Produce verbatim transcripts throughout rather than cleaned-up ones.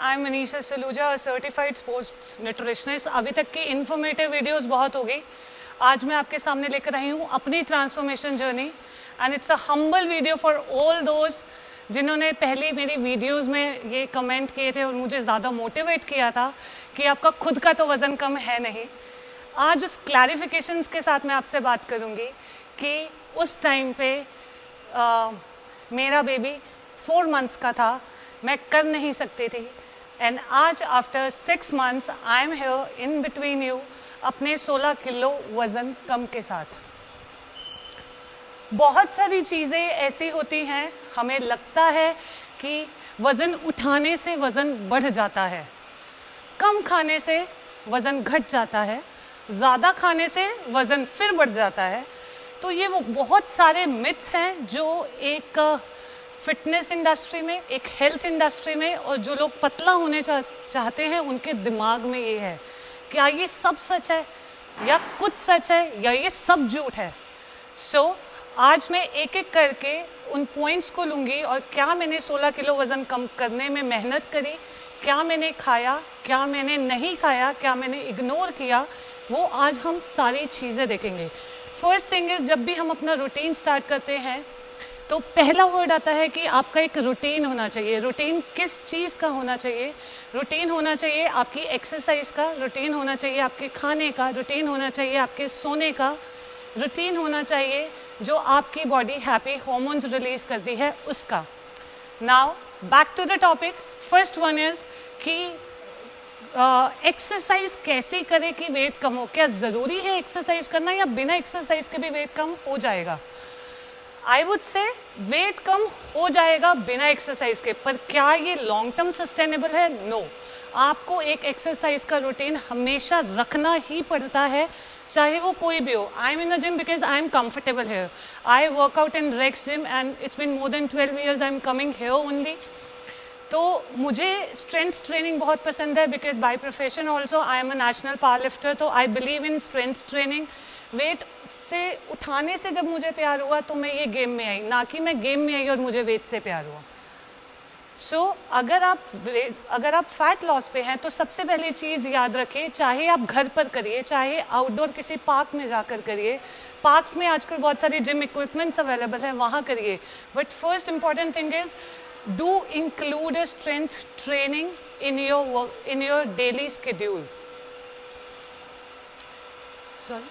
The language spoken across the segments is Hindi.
I am Manisha Saluja, certified sports nutritionist. अभी तक की इन्फॉर्मेटिव वीडियोस बहुत हो गई। आज मैं आपके सामने लेकर आई हूँ अपनी transformation journey, and it's a humble video for all those जिन्होंने पहले मेरी वीडियोस में ये कमेंट किए थे और मुझे ज़्यादा मोटिवेट किया था कि आपका खुद का तो वज़न कम है नहीं। आज उस क्लैरिफिकेशंस के साथ मैं आपसे बात करूँगी कि उस टाइम पे आ, मेरा बेबी फोर मंथ्स का था, मैं कर नहीं सकती थी, एंड आज after six months I am here in between you अपने सोलह किलो वज़न कम के साथ। बहुत सारी चीज़ें ऐसी होती हैं, हमें लगता है कि वज़न उठाने से वज़न बढ़ जाता है, कम खाने से वज़न घट जाता है, ज़्यादा खाने से वज़न फिर बढ़ जाता है। तो ये वो बहुत सारे मिथ्स हैं जो एक फिटनेस इंडस्ट्री में, एक हेल्थ इंडस्ट्री में, और जो लोग पतला होने चा, चाहते हैं उनके दिमाग में ये है। क्या ये सब सच है, या कुछ सच है, या ये सब झूठ है? सो so, आज मैं एक एक करके उन पॉइंट्स को लूँगी और क्या मैंने सोलह किलो वज़न कम करने में मेहनत करी, क्या मैंने खाया, क्या मैंने नहीं खाया, क्या मैंने इग्नोर किया, वो आज हम सारी चीज़ें देखेंगे। फर्स्ट थिंग इज़, जब भी हम अपना रूटीन स्टार्ट करते हैं तो पहला वर्ड आता है कि आपका एक रूटीन होना चाहिए। रूटीन किस चीज़ का होना चाहिए? रूटीन होना चाहिए आपकी एक्सरसाइज का, रूटीन होना चाहिए आपके खाने का, रूटीन होना चाहिए आपके सोने का, रूटीन होना चाहिए जो आपकी बॉडी हैप्पी हॉर्मोन्स रिलीज करती है उसका। Now back to the topic. First one is कि एक्सरसाइज uh, कैसे करें कि वेट कम हो। क्या ज़रूरी है एक्सरसाइज करना, या बिना एक्सरसाइज के भी वेट कम हो जाएगा? आई वुड से वेट कम हो जाएगा बिना एक्सरसाइज के, पर क्या ये लॉन्ग टर्म सस्टेनेबल है? No no. आपको एक एक्सरसाइज का रूटीन हमेशा रखना ही पड़ता है, चाहे वो कोई भी हो। I am in a gym because I am comfortable here. I work out in Rex gym and it's been more than twelve years I am coming here only. तो मुझे स्ट्रेंथ ट्रेनिंग बहुत पसंद है because by profession also I am a national power lifter. तो I believe in strength training. Weight से उठाने से जब मुझे प्यार हुआ तो मैं ये गेम में आई, ना कि मैं गेम में आई और मुझे वेट से प्यार हुआ। सो so, अगर आप अगर आप फैट लॉस पे हैं तो सबसे पहली चीज़ याद रखें, चाहे आप घर पर करिए, चाहे आउटडोर किसी पार्क में जाकर करिए। पार्क्स में आजकल बहुत सारी जिम इक्विपमेंट्स अवेलेबल हैं, वहाँ करिए। But first important thing is do include a strength training in your in your daily schedule. Sorry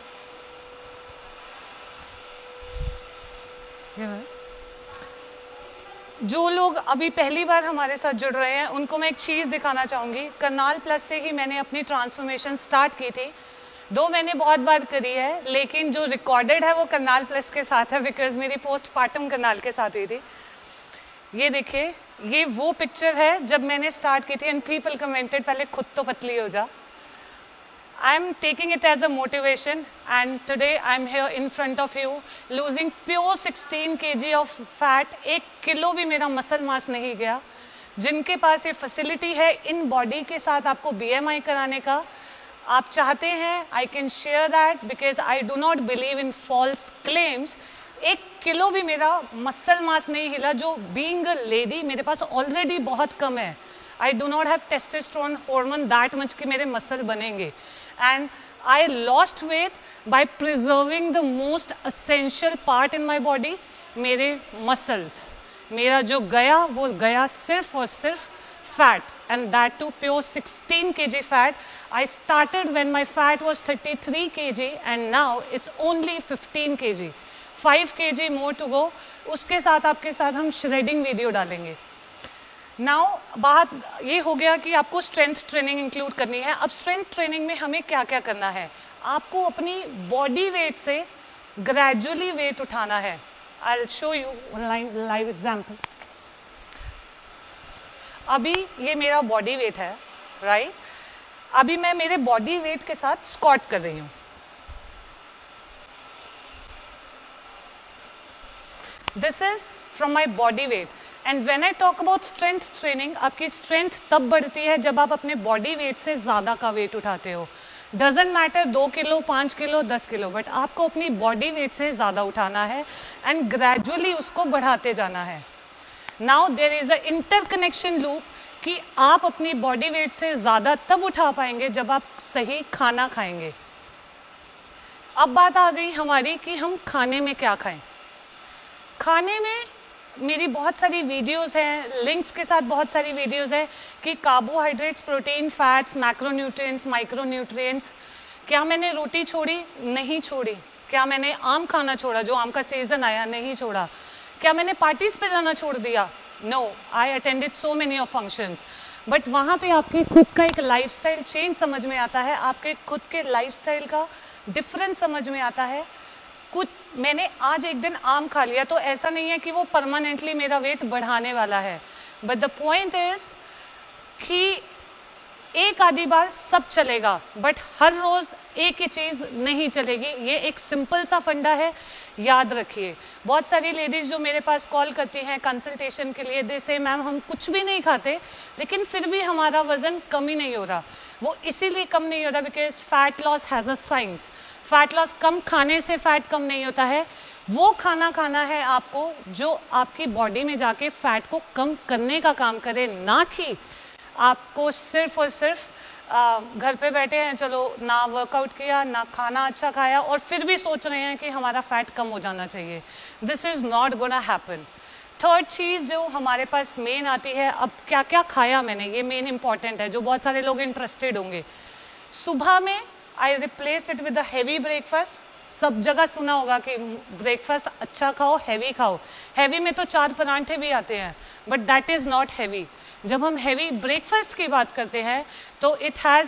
जो लोग अभी पहली बार हमारे साथ जुड़ रहे हैं उनको मैं एक चीज़ दिखाना चाहूँगी। करनाल प्लस से ही मैंने अपनी ट्रांसफॉर्मेशन स्टार्ट की थी। दो मैंने बहुत बार करी है, लेकिन जो रिकॉर्डेड है वो करनाल प्लस के साथ है बिकॉज मेरी पोस्टमार्टम करनाल के साथ हुई थी। ये देखिए, ये वो पिक्चर है जब मैंने स्टार्ट की थी एंड पीपल कमेंटेड पहले खुद तो पतली हो जा। I am taking it as a motivation, and today I am here in front of you losing pure sixteen kilograms of fat। एक किलो भी मेरा मसल मास नहीं गया। जिनके पास ये फैसिलिटी है इन बॉडी के साथ आपको बी एम आई कराने का, आप चाहते हैं, I can share that because I do not believe in false claims. एक किलो भी मेरा मसल मास नहीं हिला, जो बीइंग अ लेडी मेरे पास ऑलरेडी बहुत कम है। I do not have testosterone hormone that much कि मेरे मसल बनेंगे। And I lost weight by preserving the most essential part in my body, मेरे muscles। मेरा जो गया वो गया सिर्फ और सिर्फ fat, and that too pure sixteen kilograms fat। I started when my fat was thirty-three kilograms and now it's only fifteen kilograms, five kilograms more to go। उसके साथ आपके साथ हम shredding वीडियो डालेंगे। नाउ बात ये हो गया कि आपको स्ट्रेंथ ट्रेनिंग इंक्लूड करनी है। अब स्ट्रेंथ ट्रेनिंग में हमें क्या क्या करना है? आपको अपनी बॉडी वेट से ग्रेजुअली वेट उठाना है। I will show you live example. अभी ये मेरा बॉडी वेट है, राइट right? अभी मैं मेरे बॉडी वेट के साथ स्क्वाट कर रही हूँ। This is from my body weight. And when I talk about strength training, आपकी स्ट्रेंथ तब बढ़ती है जब आप अपने बॉडी वेट से ज़्यादा का वेट उठाते हो। डजेंट मैटर दो किलो, पाँच किलो, दस किलो, बट आपको अपनी बॉडी वेट से ज़्यादा उठाना है एंड ग्रेजुअली उसको बढ़ाते जाना है। Now there is a interconnection loop कि आप अपनी बॉडी वेट से ज़्यादा तब उठा पाएंगे जब आप सही खाना खाएंगे। अब बात आ गई हमारी कि हम खाने में क्या खाएं। खाने में मेरी बहुत सारी वीडियोस हैं, लिंक्स के साथ बहुत सारी वीडियोस हैं कि carbohydrates, protein, fats, macronutrients, micronutrients. क्या मैंने रोटी छोड़ी? नहीं छोड़ी। क्या मैंने आम खाना छोड़ा? जो आम का सीजन आया, नहीं छोड़ा। क्या मैंने पार्टीज पे जाना छोड़ दिया? No, I attended so many of functions. But वहाँ पे आपके खुद का एक लाइफस्टाइल चेंज समझ में आता है, आपके खुद के लाइफस्टाइल का डिफरेंस समझ में आता है। कुछ मैंने आज एक दिन आम खा लिया तो ऐसा नहीं है कि वो परमानेंटली मेरा वेट बढ़ाने वाला है। बट द पॉइंट इज कि एक आधी बार सब चलेगा, बट हर रोज एक ही चीज नहीं चलेगी। ये एक सिंपल सा फंडा है, याद रखिए। बहुत सारी लेडीज जो मेरे पास कॉल करती हैं कंसल्टेशन के लिए, दे से मैम हम कुछ भी नहीं खाते लेकिन फिर भी हमारा वजन कम ही नहीं हो रहा। वो इसीलिए कम नहीं हो रहा because fat loss has a science. Fat loss कम खाने से फैट कम नहीं होता है, वो खाना खाना है आपको जो आपकी बॉडी में जाके फैट को कम करने का काम करे, ना कि आपको सिर्फ और सिर्फ आ, घर पे बैठे हैं, चलो ना वर्कआउट किया ना खाना अच्छा खाया और फिर भी सोच रहे हैं कि हमारा फैट कम हो जाना चाहिए। This is not gonna happen. Third चीज़ जो हमारे पास मेन आती है, अब क्या क्या खाया मैंने, ये मेन इंपॉर्टेंट है जो बहुत सारे लोग इंटरेस्टेड होंगे। सुबह में I replaced it with a heavy breakfast. सब जगह सुना होगा कि ब्रेकफास्ट अच्छा खाओ, हैवी खाओ। हैवी में तो चार परांठे भी आते हैं, but that is not heavy. जब हम हैवी ब्रेकफास्ट की बात करते हैं तो it has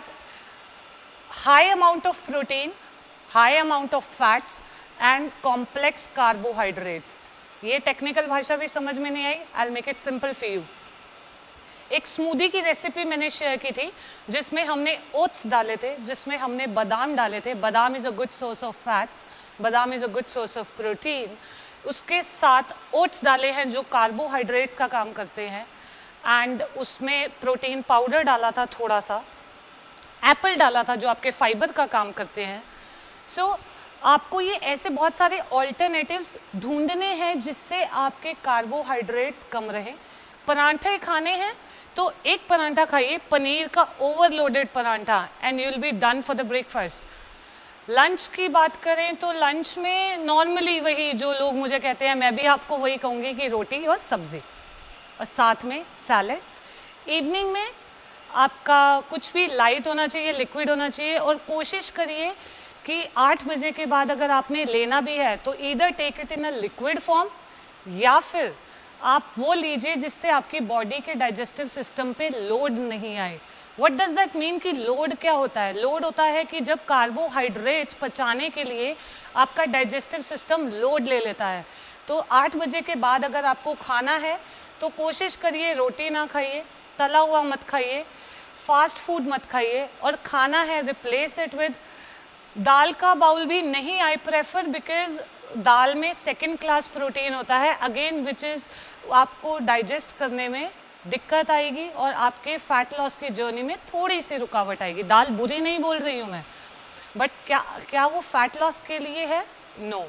high amount of protein, high amount of fats and complex carbohydrates. ये टेक्निकल भाषा भी समझ में नहीं आई, I will make it simple for you. एक स्मूदी की रेसिपी मैंने शेयर की थी जिसमें हमने ओट्स डाले थे, जिसमें हमने बादाम डाले थे। Badam is a good source of fats, badam is a good source of protein. उसके साथ ओट्स डाले हैं जो कार्बोहाइड्रेट्स का काम करते हैं, एंड उसमें प्रोटीन पाउडर डाला था थोड़ा सा, एप्पल डाला था जो आपके फाइबर का काम करते हैं। सो so, आपको ये ऐसे बहुत सारे ऑल्टरनेटिव्स ढूंढने हैं जिससे आपके कार्बोहाइड्रेट्स कम रहे। परांठे खाने हैं तो एक परांठा खाइए, पनीर का overloaded paratha, and you will be done for the breakfast. Lunch की बात करें तो लंच में नॉर्मली वही जो लोग मुझे कहते हैं, मैं भी आपको वही कहूँगी कि रोटी और सब्जी और साथ में सैलेड। इवनिंग में आपका कुछ भी लाइट होना चाहिए, लिक्विड होना चाहिए, और कोशिश करिए कि आठ बजे के बाद अगर आपने लेना भी है तो either take it in a liquid form या फिर आप वो लीजिए जिससे आपकी बॉडी के डाइजेस्टिव सिस्टम पे लोड नहीं आए। व्हाट डज दैट मीन कि लोड क्या होता है? लोड होता है कि जब कार्बोहाइड्रेट्स पचाने के लिए आपका डाइजेस्टिव सिस्टम लोड ले लेता है। तो आठ बजे के बाद अगर आपको खाना है तो कोशिश करिए रोटी ना खाइए, तला हुआ मत खाइए, फास्ट फूड मत खाइए, और खाना है रिप्लेस इट विद दाल का बाउल भी नहीं आई प्रेफर, बिकॉज दाल में सेकेंड क्लास प्रोटीन होता है अगेन, विच इज़ आपको डाइजेस्ट करने में दिक्कत आएगी और आपके फैट लॉस की जर्नी में थोड़ी सी रुकावट आएगी। दाल बुरी नहीं बोल रही हूँ मैं, बट क्या क्या वो फैट लॉस के लिए है? नो।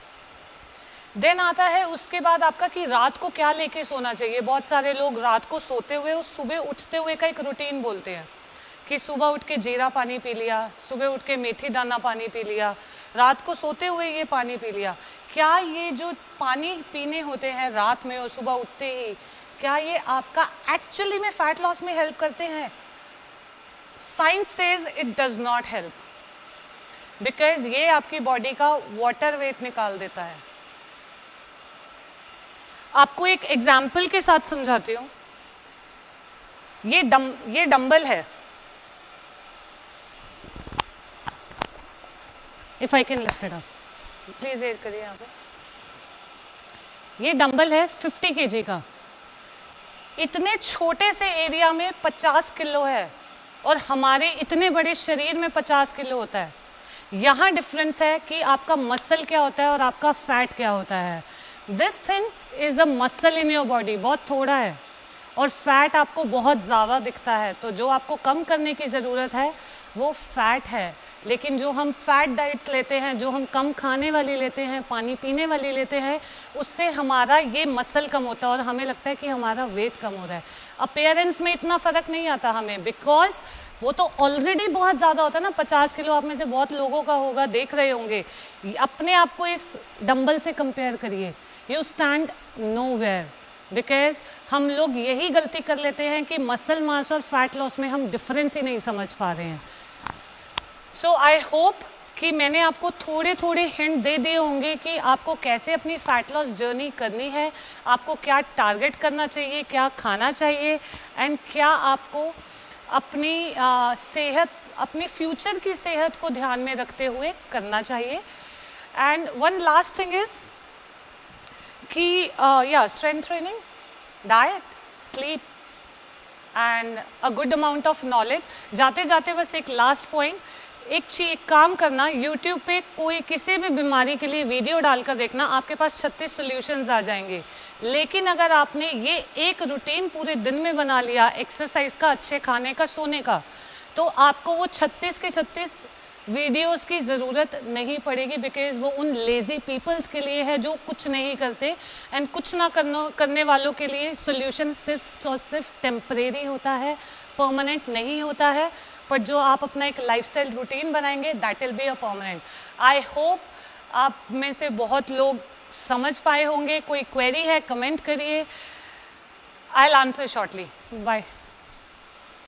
देन आता है उसके बाद आपका कि रात को क्या लेके सोना चाहिए। बहुत सारे लोग रात को सोते हुए और सुबह उठते हुए का एक रूटीन बोलते हैं कि सुबह उठ के जीरा पानी पी लिया, सुबह उठ के मेथी दाना पानी पी लिया, रात को सोते हुए ये पानी पी लिया। क्या ये जो पानी पीने होते हैं रात में और सुबह उठते ही, क्या ये आपका एक्चुअली में फैट लॉस में हेल्प करते हैं? Science says it does not help, because ये आपकी बॉडी का वाटर वेट निकाल देता है। आपको एक एग्जाम्पल के साथ समझाती हूँ। ये डम ये डंबल है, if I can lift it up please add करिए यहाँ पे। ये डंबल है फिफ्टी केजी का, इतने छोटे से एरिया में पचास किलो है और हमारे इतने बड़े शरीर में पचास किलो होता है। यहाँ डिफरेंस है कि आपका मसल क्या होता है और आपका फैट क्या होता है। This thing is a muscle in your body, बहुत थोड़ा है, और फैट आपको बहुत ज़्यादा दिखता है। तो जो आपको कम करने की ज़रूरत है, वो फैट है। लेकिन जो हम फैट डाइट्स लेते हैं, जो हम कम खाने वाली लेते हैं, पानी पीने वाली लेते हैं, उससे हमारा ये मसल कम होता है और हमें लगता है कि हमारा वेट कम हो रहा है। अपीयरेंस में इतना फ़र्क नहीं आता हमें, बिकॉज वो तो ऑलरेडी बहुत ज़्यादा होता है ना। पचास किलो आप में से बहुत लोगों का होगा, देख रहे होंगे। अपने आप को इस डंबल से कंपेयर करिए, यू स्टैंड नोवेयर। बिकॉज हम लोग यही गलती कर लेते हैं कि मसल मास और फैट लॉस में हम डिफरेंस ही नहीं समझ पा रहे हैं। सो आई होप कि मैंने आपको थोड़े थोड़े हिंट दे दिए होंगे कि आपको कैसे अपनी फैट लॉस जर्नी करनी है, आपको क्या टारगेट करना चाहिए, क्या खाना चाहिए, एंड क्या आपको अपनी आ, सेहत, अपनी फ्यूचर की सेहत को ध्यान में रखते हुए करना चाहिए। And one last thing is कि या strength training, diet, sleep and a good amount of knowledge. जाते जाते बस एक लास्ट पॉइंट, एक चीज, एक काम करना, यूट्यूब पे कोई किसी भी बीमारी के लिए वीडियो डालकर देखना, आपके पास छत्तीस सॉल्यूशंस आ जाएंगे। लेकिन अगर आपने ये एक रूटीन पूरे दिन में बना लिया, एक्सरसाइज का, अच्छे खाने का, सोने का, तो आपको वो छत्तीस के छत्तीस वीडियोस की ज़रूरत नहीं पड़ेगी। बिकॉज वो उन लेज़ी पीपल्स के लिए है जो कुछ नहीं करते, एंड कुछ ना करने करने वालों के लिए सॉल्यूशन सिर्फ और सिर्फ टेम्परेरी होता है, परमानेंट नहीं होता है। पर जो आप अपना एक लाइफस्टाइल रूटीन बनाएंगे, that will be a permanent. I hope आप में से बहुत लोग समझ पाए होंगे। कोई क्वेरी है कमेंट करिए, I will answer shortly. Bye.